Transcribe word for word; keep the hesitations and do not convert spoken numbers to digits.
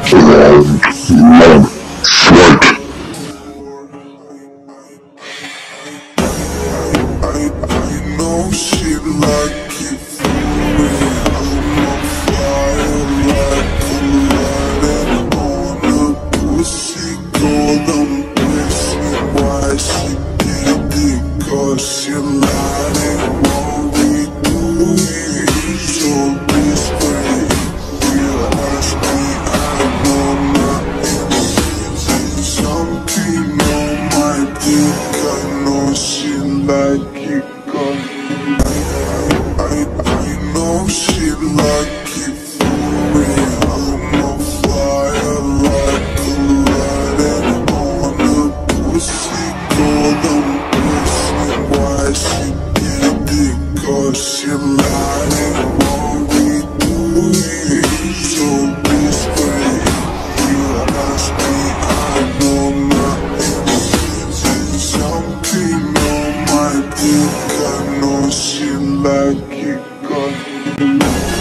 Round one, fight! I, I know she like it for me. I'm on fire like a light on a pussy gold. I'm guessing why she did it, cause she lied and won't be doing it. So this way, you ask me, I know nothing. Something on my dick, I know she like it, cause I, I know she like it for me. I'm on fire like a light and on a pussy gold. I'm guessing why she did it, cause she lied and won't be doing it. So this way, you ask me, I know nothing. Something on my dick, I know she like it, cause